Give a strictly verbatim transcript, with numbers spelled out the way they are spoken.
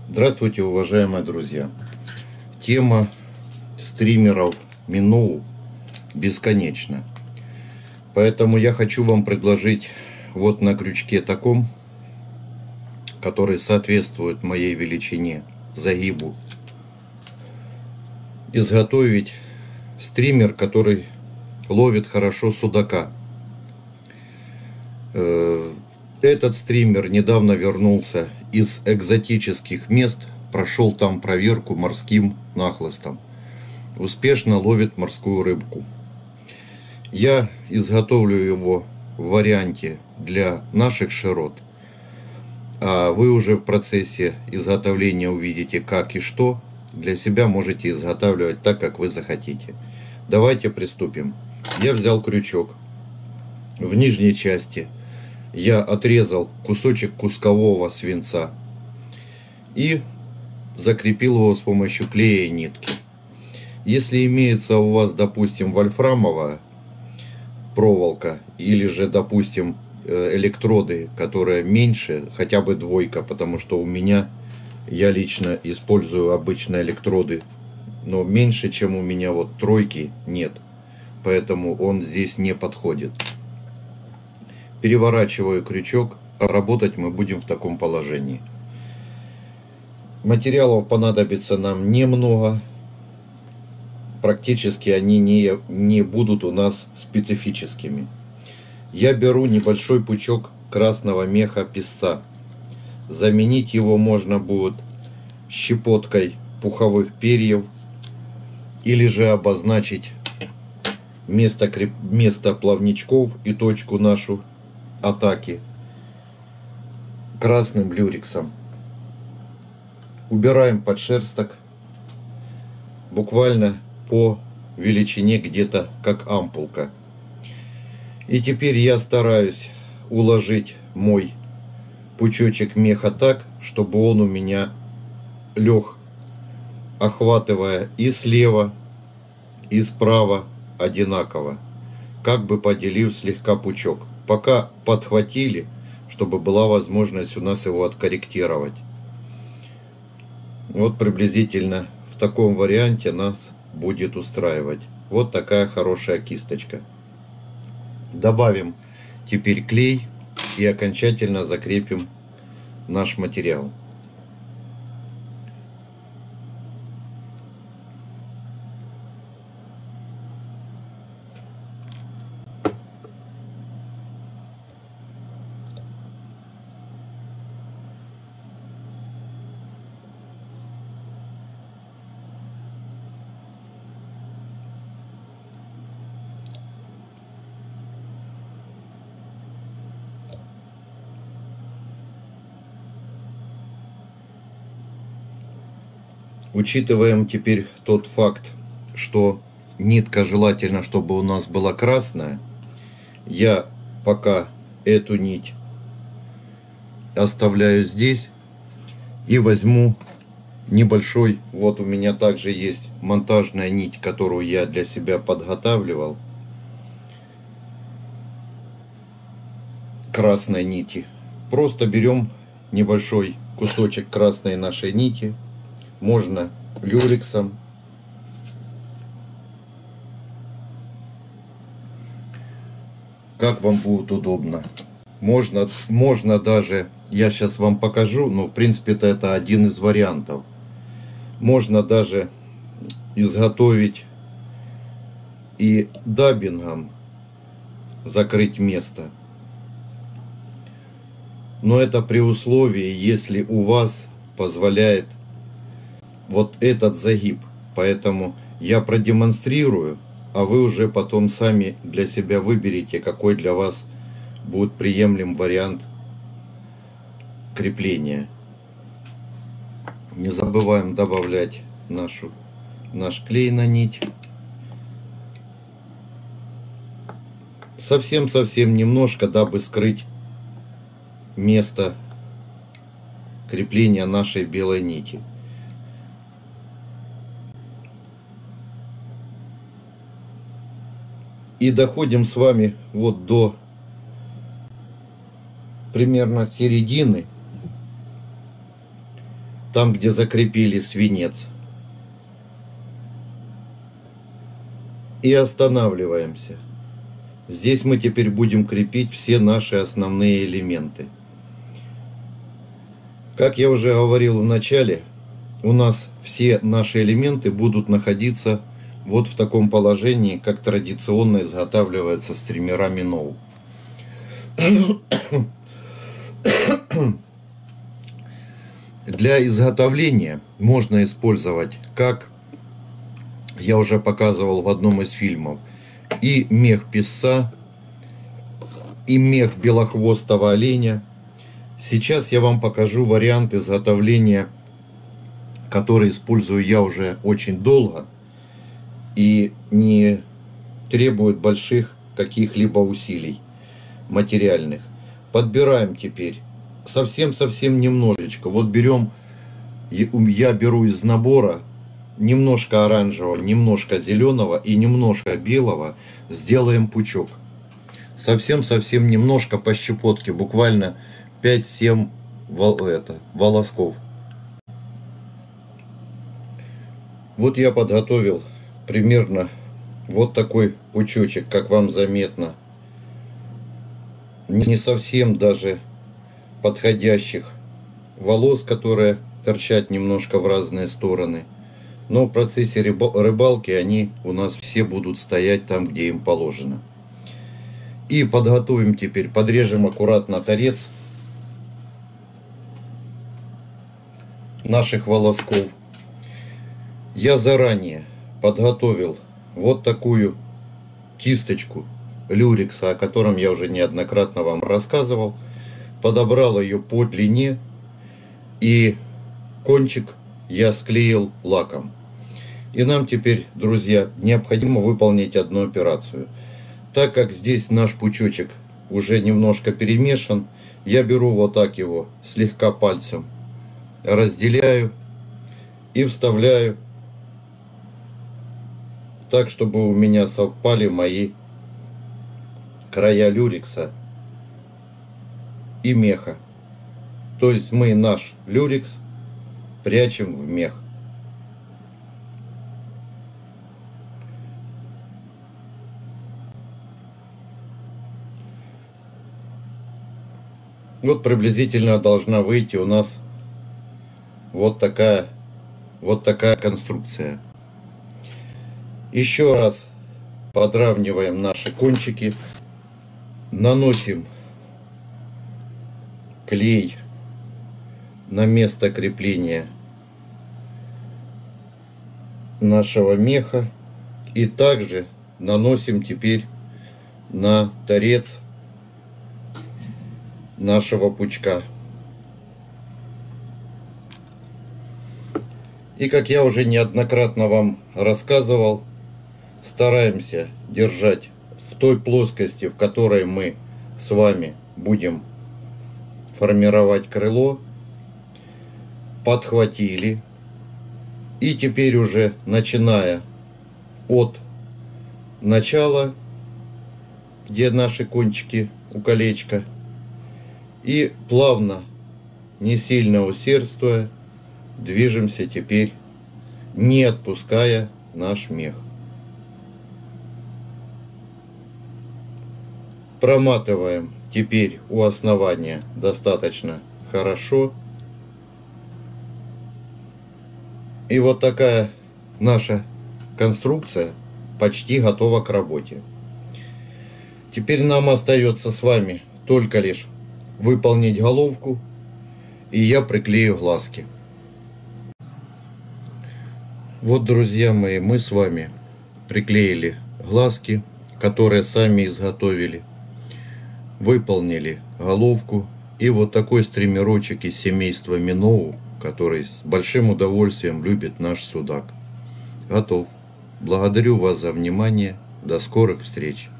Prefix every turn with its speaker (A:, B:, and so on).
A: Здравствуйте, уважаемые друзья! Тема стримеров Миноу бесконечна. Поэтому я хочу вам предложить вот на крючке таком, который соответствует моей величине, загибу, изготовить стример, который ловит хорошо судака. Этот стример недавно вернулся из экзотических мест, прошел там проверку морским нахлыстом. Успешно ловит морскую рыбку. Я изготовлю его в варианте для наших широт, а вы уже в процессе изготовления увидите, как и что. Для себя можете изготавливать так, как вы захотите. Давайте приступим. Я взял крючок. В нижней части я отрезал кусочек кускового свинца и закрепил его с помощью клея и нитки. Если имеется у вас, допустим, вольфрамовая проволока или же, допустим, электроды, которые меньше, хотя бы двойка, потому что у меня, я лично использую обычные электроды, но меньше, чем у меня вот тройки, нет, поэтому он здесь не подходит. Переворачиваю крючок, а работать мы будем в таком положении. Материалов понадобится нам немного. Практически они не, не будут у нас специфическими. Я беру небольшой пучок красного меха песца. Заменить его можно будет щепоткой пуховых перьев или же обозначить место, место плавничков и точку нашу атаки красным люрексом. Убираем подшерсток буквально по величине, где-то как ампулка. И теперь я стараюсь уложить мой пучочек меха так, чтобы он у меня лег, охватывая и слева, и справа одинаково, как бы поделив слегка пучок. Пока подхватили, чтобы была возможность у нас его откорректировать. Вот приблизительно в таком варианте нас будет устраивать. Вот такая хорошая кисточка. Добавим теперь клей и окончательно закрепим наш материал. Учитываем теперь тот факт, что нитка желательно, чтобы у нас была красная. Я пока эту нить оставляю здесь и возьму небольшой, вот у меня также есть монтажная нить, которую я для себя подготавливал, красной нити. Просто берем небольшой кусочек красной нашей нити. Можно люрексом, как вам будет удобно. Можно, можно даже, я сейчас вам покажу, но в принципе это, это один из вариантов. Можно даже изготовить и даббингом закрыть место. Но это при условии, если у вас позволяет вот этот загиб. Поэтому я продемонстрирую, а вы уже потом сами для себя выберите, какой для вас будет приемлем вариант крепления. Не забываем добавлять нашу, наш клей на нить. Совсем-совсем немножко, дабы скрыть место крепления нашей белой нити. И доходим с вами вот до примерно середины. там, где закрепили свинец. И останавливаемся. Здесь мы теперь будем крепить все наши основные элементы. Как я уже говорил в начале, у нас все наши элементы будут находиться вот в таком положении, как традиционно изготавливается стримера Миноу. Для изготовления можно использовать, как я уже показывал в одном из фильмов, и мех песца, и мех белохвостого оленя. Сейчас я вам покажу вариант изготовления, который использую я уже очень долго и не требует больших каких-либо усилий материальных. Подбираем теперь совсем-совсем немножечко. Вот берем, я беру из набора немножко оранжевого, немножко зеленого и немножко белого. Сделаем пучок. Совсем-совсем немножко по щепотке, буквально пять-семь это, волосков. Вот я подготовил примерно вот такой пучочек, как вам заметно. Не совсем даже подходящих волос, которые торчат немножко в разные стороны. Но в процессе рыбалки они у нас все будут стоять там, где им положено. И подготовим теперь, подрежем аккуратно торец наших волосков. Я заранее подготовил вот такую кисточку люрекса, о котором я уже неоднократно вам рассказывал. Подобрал ее по длине, и кончик я склеил лаком. И нам теперь, друзья, необходимо выполнить одну операцию. Так как здесь наш пучочек уже немножко перемешан, я беру вот так его слегка пальцем, разделяю и вставляю так, чтобы у меня совпали мои края люрекса и меха. То есть мы наш люрекс прячем в мех. Вот приблизительно должна выйти у нас вот такая вот такая конструкция. Еще раз подравниваем наши кончики, наносим клей на место крепления нашего меха и также наносим теперь на торец нашего пучка. И как я уже неоднократно вам рассказывал, стараемся держать в той плоскости, в которой мы с вами будем формировать крыло. Подхватили. И теперь уже начиная от начала, где наши кончики у колечка, и плавно, не сильно усердствуя, движемся теперь, не отпуская наш мех. Проматываем теперь у основания достаточно хорошо. И вот такая наша конструкция почти готова к работе. Теперь нам остается с вами только лишь выполнить головку, и я приклею глазки. Вот, друзья мои, мы с вами приклеили глазки, которые сами изготовили, выполнили головку, и вот такой стримерочек из семейства Миноу, который с большим удовольствием любит наш судак, готов. Благодарю вас за внимание. До скорых встреч.